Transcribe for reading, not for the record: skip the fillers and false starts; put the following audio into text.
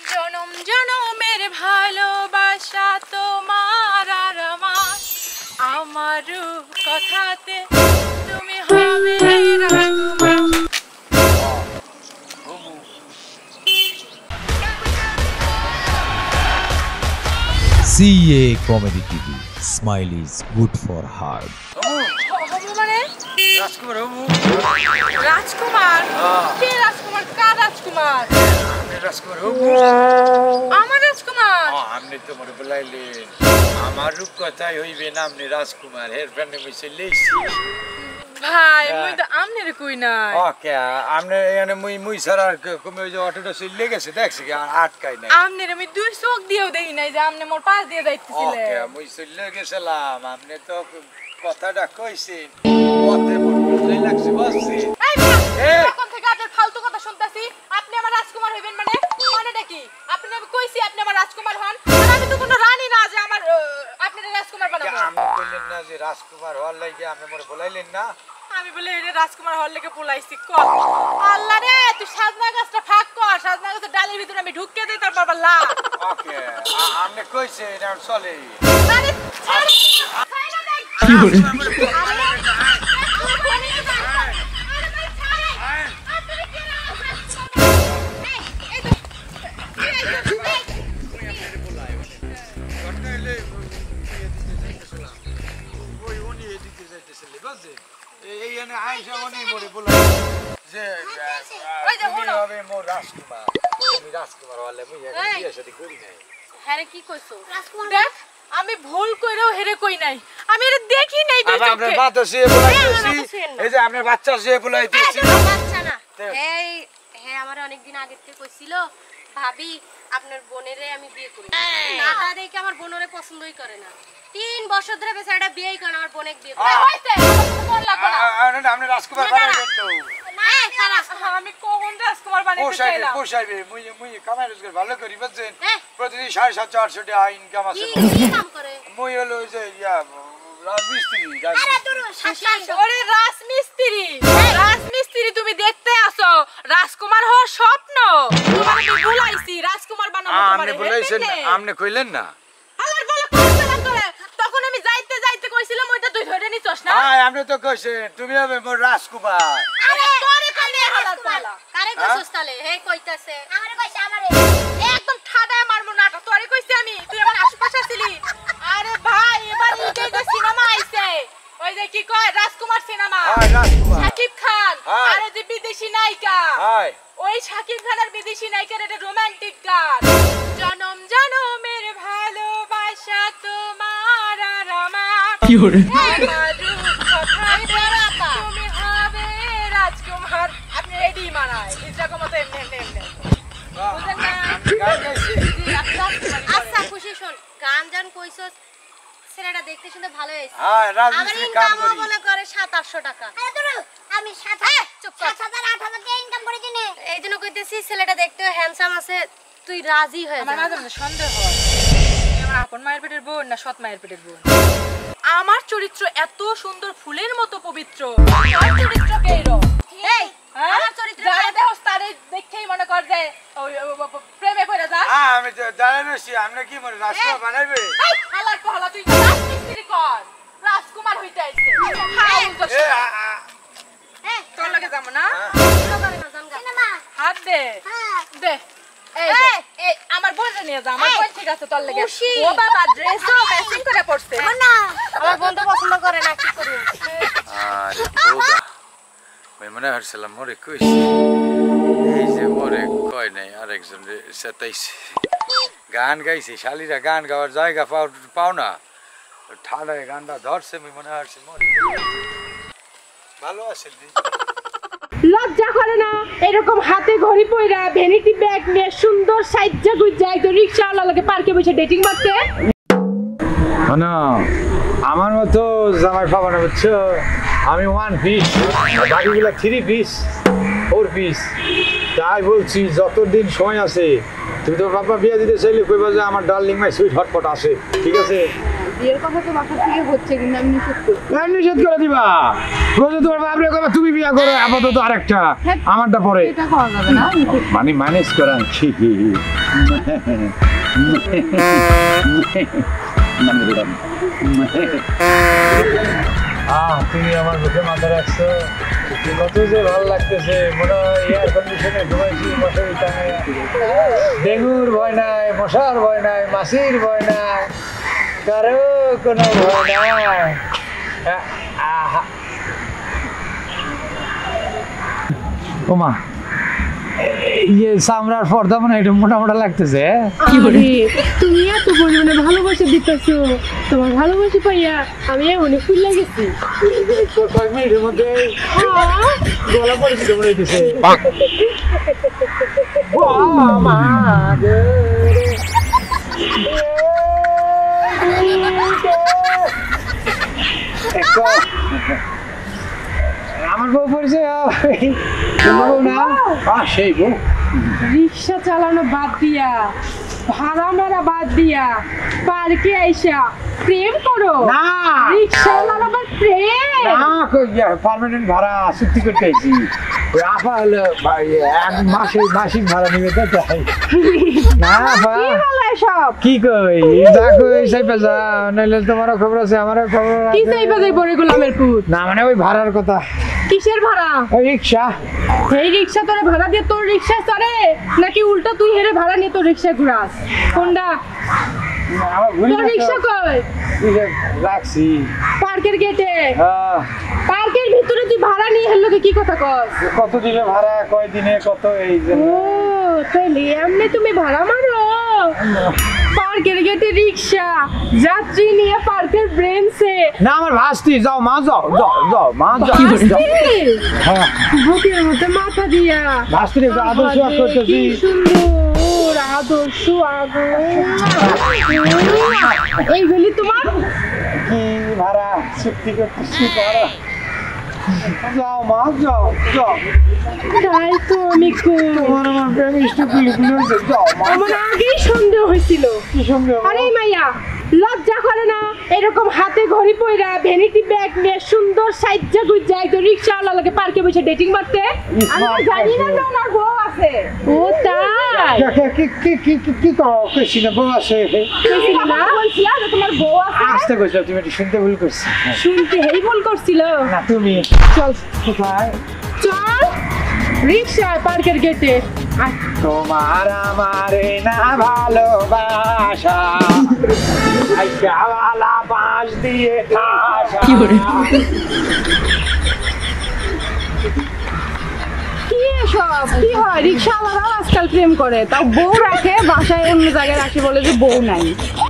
জনম জনমের ভালোবাসা তোমার আর আমার কথাতে তুমি হবে CA Comedy TV. Smile is good for heart. রাজকুমার বাবু রাজকুমার কে রাজকুমার কার রাজকুমার আপনি রাজকুমার বাবু আমার রাজকুমার আপনি তো মনে বলাইলেন আমার রূপ কথাই হইবে না আপনি রাজকুমার এর ফ্রেন্ডে মিশে লেছি ভাই মুই তো আমনের কই নাই ওকে আপনি এখানে মুই সারা কমে ওই যে অটোটা চলে গেছে দেখছি কি আর আটকাই নাই আমনের আমি দুই চোখ দিয়েও দেখি নাই যে আমনে মোর পাশ দিয়ে যাইতেছিলে ওকে মুই চলে গেছিলাম আপনি তো কথাটা কইছেন পথে বলতে লাগছে বসছি কখন থেকে আপনার ফালতু কথা শুনতাছি আপনি আমার রাজকুমার হইবেন মানেটা কি আপনি আমি কইছি আপনি আমার রাজকুমার হন আর আমি তো কোনো রানী না যে আমার আপনার রাজকুমার বানাবো আমি কইলেন না যে রাজকুমার হওয়ার লাগি আপনি মোরে বলাইলেন না আমি বলে এই রাজকুমার হল লেগে পলাইছি কর আল্লাহ রে তুই সাজনা গাছটা ফাঁক কর সাজনা গাছের ডালের ভিতরে আমি ঢুকিয়ে দেই তারপর বাবা ওকে আপনি কইছে এটা চলে আরে কি করে আমি ভুল কইরাও হেরে কই নাই আমি এটা দেখি নাই আপনার বাচ্চা শুয়ে বলাইতেছি এই যে আপনার বাচ্চা শুয়ে বলাইতেছি বাচ্চা না এই হ্যাঁ আমার অনেক দিন আগে থেকে কইছিল ভাবি আপনার বোনেরে আমি বিয়ে করব না তা দেখে আমার বোনরে পছন্দই করে না 3 বছর ধরে বেচারাটা বিয়েই করে আমার বোনকে বিয়ে করে হইছে কোন লাগবে না আপনি রাজকুমার বানাবেন তো এই খালাস আমি কোন রাজকুমার বানাইতে চাইলাম পোষাইবে মুই কামাই রোজগার ভালো করি বুঝছেন প্রতিদিন 750 800 টাকা ইনকাম আছে কি কাম করে মুই হলো ওই যে রাজমিস্ত্রি আরে তোর শাশুড়ি ওরে রাজমিস্ত্রি তুমি দেখতে আসো রাজকুমার হওয়ার স্বপ্ন তোমার আমি ভুলাইছি রাজকুমার বানাবো তোমারে আপনি বলেছেন আপনি কইলেন না আবার বলে কইছিলাম তোরে তখন আমি যাইতে যাইতে কইছিলাম ওইটা তুই ধরে নিছস না হ্যাঁ আপনি তো কইছেন তুমি হবে মোর রাজকুমার আরে তোরে কইলে হালাত পালা কারে কইছস তালে হে কইতাছে আমারে কইছে আমারে একদম ঠাডায় মারমু নাটা তোরে কইছি আমি তুই আমার আশেপাশে ছিলি আরে ভাই এবার এই যে সিনেমা আইছে ওই যে কি কয় রাজকুমার সিনেমা হ্যাঁ রাজকুমার শাকিব খান আর যে বিদেশি নায়িকা হ্যাঁ ওই শাকিব খানের বিদেশি নায়িকার একটা রোমান্টিক গান জনম জনমের ভালোবাসা তোমার আর আমার কি করে তুমি হবে রাজকুমার আপনি রেডি মানায় ইসরাকো মতো এমনি বুঝলেন না আচ্ছা খুশি শুন গান জান কইছস ছেলেটা দেখতে শুনতে ভালো হইছে হ্যাঁ আমার রাজমিস্ত্রি কাম ইনকাম করি মনে করে 700-800 টাকা আরে তোর আমি 7,000-8,000 টাকা ইনকাম করে দিনে এইজন্য কইতেছি ছেলেটা দেখতে হ্যান্ডসাম আছে তুই রাজি হয়ে যা আমার মাঝে মাঝে সন্দেহ হয় আমার আপন মায়ের পেটের বোন না সৎ মায়ের পেটের বোন আমার চরিত্র এত সুন্দর ফুলের মতো পবিত্র আমার চরিত্র কেইরো এই আমার চরিত্র যারা দেহস তারে দেখেই মনে কর যে প্রেমে পড়ে যা আমি তো জানাইছি আপনি কি মনে রাজকুমার বানাইবে হালার কহলা তুই রাজমিস্ত্রি কর রাজকুমার হইতে আইছে তোর লাগে যাবো না হাত দে দে এই আমার বোনটা নিয়ে যা আমার বোন ঠিক আছে তোর লাগে ও বাবা ড্রেসও ম্যাচিং করে পড়ছে না আমার বোন তো পছন্দ করে না কি করি আরে খোদা ভাই মনে হচ্ছিলাম মোরে কইছি এই যে মোরে কয় নাই আরেকজন সেটাইছে গান গাইছে শালিরা গান গাওয়ার জায়গা পাও না ঠাডায় গানটা ধরছে আমি মনে হচ্ছে মোরে ভালো আছে লজ্জা করে না এরকম হাতে ঘড়ি পইরা ভ্যানিটি ব্যাগ নিয়ে সুন্দর সাইজা গুজা একদম রিকশাওয়ালা লাগে পার্কে বসে ডেটিং মারতে না আমার মতো জামাই পাবা না বুঝছো আমি 1 পিস বাকিগুলো 3 পিস 4 পিস তাই বলছি যতদিন সময় আছে তুমি তো বাবা বিয়ে দিতে চাইলে কইবা যে আমার ডার্লিং মাই সুইট হটপট আছে ঠিক আছে বিয়ের কথা তো বাসা থেকে হচ্ছে কিন্তু আমি নিষেধ করি। নিষেধ করে দিবা বলছো তোমার বাপরে কথা তুমি বিয়া করো আপাতত আরেকটা আমারটা পরে এটা খাওয়া যাবে না। মানে ম্যানেজ করান তুমি আমার মুখে মাথা রাখছো কত যে ভালো লাগতেছে মনে হয় এয়ার কন্ডিশনে ঘুমাইছি মশারি টাঙায় ডেঙ্গুর ভয় নাই মশার ভয় নাই মাছির ভয় নাই কারো কোনো ভয় নাই ওমা ইয়ে সামরার পর্দা মনে হয় এটা মোটা মোটা লাগতেছে তুমি এত পরিমাণে ভালোবাসা দিতেছো, তোমার ভালোবাসি পাইয়া আমি অনেক ফুল লাগেছি। কয়েক মিনিটের মধ্যে গলা পরিচিত মনে হইতেছে আমার বউ পরিচয় বউ না সেই বউ রিক্সা চালানো বাদ দিয়া, ভাড়া মারা বাদ দিয়া পার্কে আইসা প্রেম করো? না রিক্সা চালানো আবার প্রেম? না পার্মানেন্ট ভাড়া চুক্তি করতে আইছি ওই আপা হলো এক মাসিক ভাড়া নিবে তো তাই না আপা কি বলো এসব? কি কই যা কই সাইপা যা নাইলে তোমারও খবর আছে আমারও খবর কি আছে চাইবা যাই বড় গোলামের পুত? না মানে ওই ভাড়ার কথা কিসের ভাড়া? ওই রিক্সা এই রিক্সা তোরে ভাড়া দিয়ে তোর রিক্সা চড়ে নাকি উল্টা তুই হেরে ভাড়া নিয়ে তোর রিক্সা ঘুরাস? কোনটা? আমার ভুলি তোর রিক্সা কই? রাখছি পার্কের গেটে। হ্যাঁ পার্কের ভিতরে তুই ভাড়া নিয়ে হেললোকে কি কথা কস? কত দিনে ভাড়া কয় দিনে কত এই যে ও তাহলে এমনি তুমি ভাড়া মারো? পার্কের গেটে রিক্সা যাত্রী নিয়ে পার্কের ব্রেঞ্চে। না আমার ভাস্তি যাও মা যাও মা যাও হ্যাঁ বুকের মধ্যে মাথা দিয়া ভাস্তির একটু আদর্শ করতেছি কি সুন্দর আদর্শ এইগুলি তোমার কি ভাড়া চুক্তি করতেছি ভাড়া যাও মা যাও তাই তো আমি তোমার আমার প্রেমিষ্ট গুলি হয়েছে যাও মা আমার আগেই সন্দেহ হয়েছিল। কি সঙ্গে আরে মাইয়া লজ্জা করে না এরকম হাতে ঘড়ি পইরা ভ্যানিটি ব্যাগ নিয়ে সুন্দর সাইজা গুজা একদম রিক্সাওয়ালা লাগে পার্কে বসে ডেটিং মারতে? আমি তো জানি না যে ওনার বউ আছে। ও তাই কি করো কইছি না বউ আছে কইছিল না? বলছিলা যে তোমার বউ আছে। আসতে কইছো তুমি একটু শুনতে ভুল করছি শুনতে হেই ভুল করছিল। না তুমি চল কোথায় চল রিক্সায় পার্কের গেটে। তোমার আমারে না ভালোবাসা আইকাওয়ালা বাঁশ দিয়ে ঠাসা কি এসব? কি হয় রিক্সাওয়ালারাও আজকাল প্রেম করে, তাও বউ রাখে বাসায় অন্য জায়গায় রাখে বলে যে বউ নাই।